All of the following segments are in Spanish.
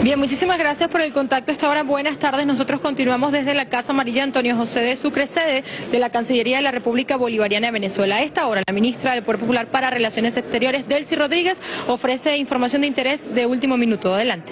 Bien, muchísimas gracias por el contacto a esta hora. Buenas tardes. Nosotros continuamos desde la Casa Amarilla Antonio José de Sucre, sede de la Cancillería de la República Bolivariana de Venezuela. A esta hora, la ministra del Poder Popular para Relaciones Exteriores, Delcy Rodríguez, ofrece información de interés de último minuto. Adelante.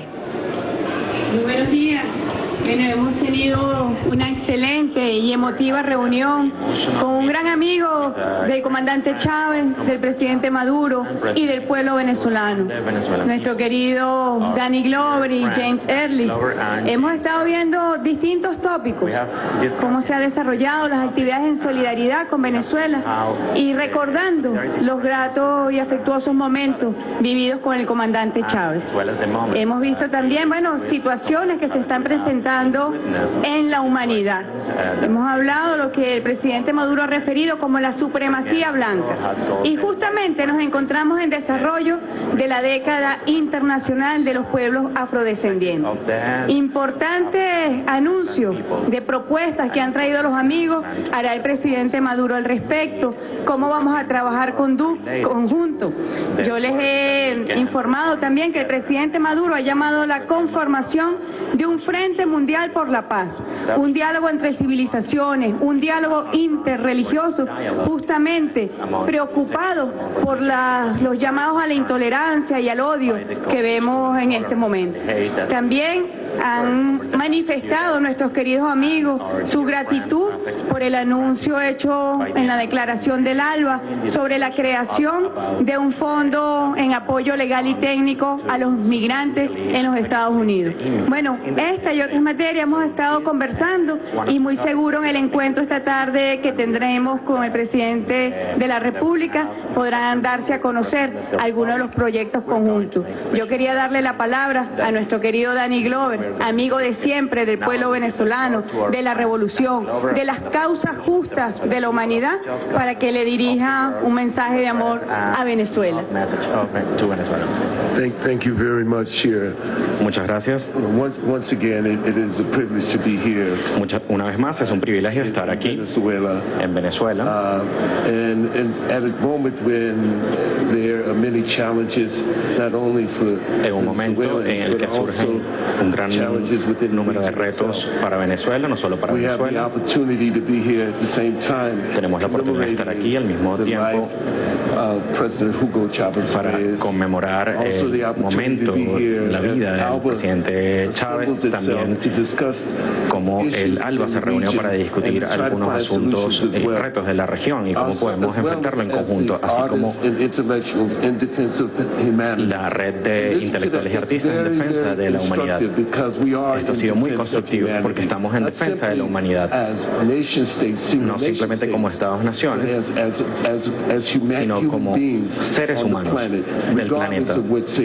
Muy buenos días. Bueno, hemos tenido una excelente y emotiva reunión con un gran amigo del comandante Chávez, del presidente Maduro y del pueblo venezolano, nuestro querido Danny Glover y James Early. Hemos estado viendo distintos tópicos, cómo se han desarrollado las actividades en solidaridad con Venezuela y recordando los gratos y afectuosos momentos vividos con el comandante Chávez. Hemos visto también, situaciones que se están presentando en la humanidad. Hemos hablado de lo que el presidente Maduro ha referido como la supremacía blanca. Y justamente nos encontramos en desarrollo de la década internacional de los pueblos afrodescendientes. Importante anuncio de propuestas que han traído los amigos, hará el presidente Maduro al respecto, cómo vamos a trabajar conjunto. Yo les he informado también que el presidente Maduro ha llamado a la conformación de un frente mundial por la paz, un diálogo entre civilizaciones, un diálogo interreligioso, justamente preocupado por los llamados a la intolerancia y al odio que vemos en este momento. También han manifestado nuestros queridos amigos su gratitud por el anuncio hecho en la declaración del ALBA sobre la creación de un fondo en apoyo legal y técnico a los migrantes en los Estados Unidos. Bueno, esta y otras materias hemos estado conversando y muy seguro en el encuentro esta tarde que tendremos con el presidente de la República podrán darse a conocer algunos de los proyectos conjuntos. Yo quería darle la palabra a nuestro querido Danny Glover, amigo de siempre del pueblo venezolano, de la revolución, de las causas justas de la humanidad, para que le dirija un mensaje de amor a Venezuela. Thank you very much, Chair. Muchas gracias. Once again, it is a privilege to be here. Una vez más, es un privilegio estar aquí en Venezuela. And at a moment when there are many challenges, not only for en un momento en el que surgen un gran número de retos para Venezuela, no solo para Venezuela. Tenemos la oportunidad de estar aquí al mismo tiempo para conmemorar el momento en la vida del presidente Chávez, también como el ALBA se reunió para discutir algunos asuntos y retos de la región y cómo podemos enfrentarlo en conjunto, así como la red de intelectuales y artistas en defensa de la humanidad. Esto ha sido muy constructivo porque estamos en defensa de la humanidad, no simplemente como Estados-naciones, sino como seres humanos del planeta.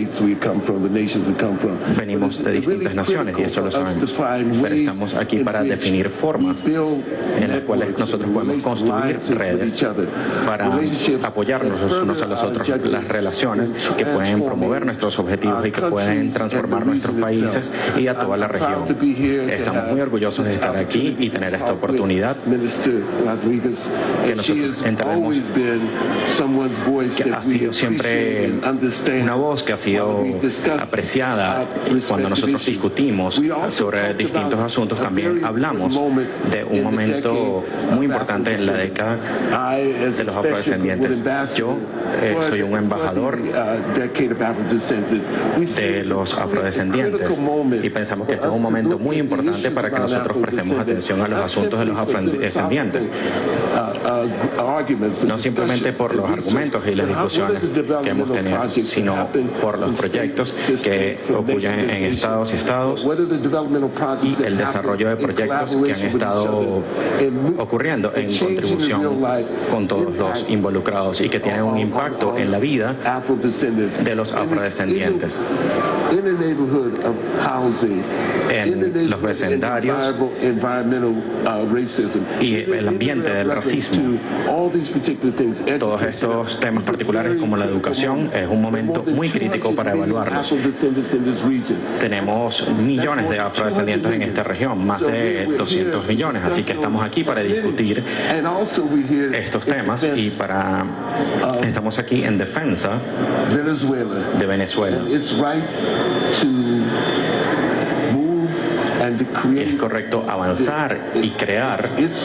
Venimos de distintas naciones y eso lo sabemos, pero estamos aquí para definir formas en las cuales nosotros podemos construir redes para apoyarnos los unos a los otros, las relaciones que pueden promover nuestros objetivos y que pueden transformar nuestros países y a toda la región. Estamos muy orgullosos de estar aquí y tener esta oportunidad, que nosotros entendemos que ha sido siempre una voz que ha sido apreciada cuando nosotros discutimos sobre distintos asuntos. También hablamos de un momento muy importante en la década de los afrodescendientes. Yo soy un embajador de los afrodescendientes y pensamos que este es un momento muy importante para que nosotros prestemos atención a los asuntos de los afrodescendientes, no simplemente por los argumentos y las discusiones que hemos tenido, sino por los proyectos que ocurren en estados y estados y el desarrollo de proyectos que han estado ocurriendo en contribución con todos los involucrados y que tienen un impacto en la vida de los afrodescendientes, en los vecindarios y el ambiente del racismo. Todos estos temas particulares como la educación es un momento muy crítico para evaluarlos. Tenemos millones de afrodescendientes en esta región, más de 200 millones, así que estamos aquí para discutir estos temas y estamos aquí en defensa de Venezuela es correcto avanzar y crear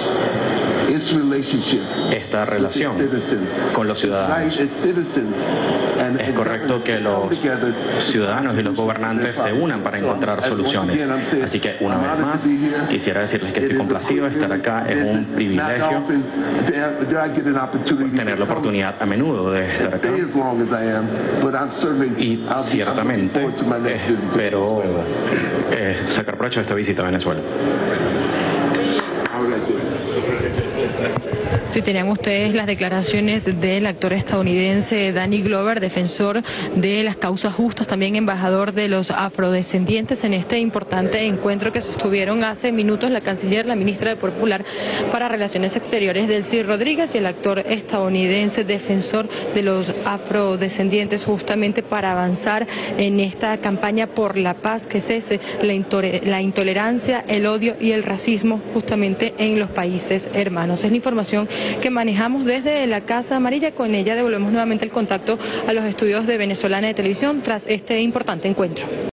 esta relación con los ciudadanos. Es correcto que los ciudadanos y los gobernantes se unan para encontrar soluciones. Así que, una vez más, quisiera decirles que estoy complacido de estar acá. Es un privilegio tener la oportunidad a menudo de estar acá. Y ciertamente espero sacar provecho de esta visita a Venezuela. Si tenían ustedes las declaraciones del actor estadounidense Danny Glover, defensor de las causas justas, también embajador de los afrodescendientes, en este importante encuentro que sostuvieron hace minutos la canciller, la ministra del Poder Popular para Relaciones Exteriores, Delcy Rodríguez, y el actor estadounidense defensor de los afrodescendientes, justamente para avanzar en esta campaña por la paz, que cese la intolerancia, el odio y el racismo justamente en los países hermanos. Es la información que manejamos desde la Casa Amarilla. Con ella devolvemos nuevamente el contacto a los estudios de Venezolana de Televisión tras este importante encuentro.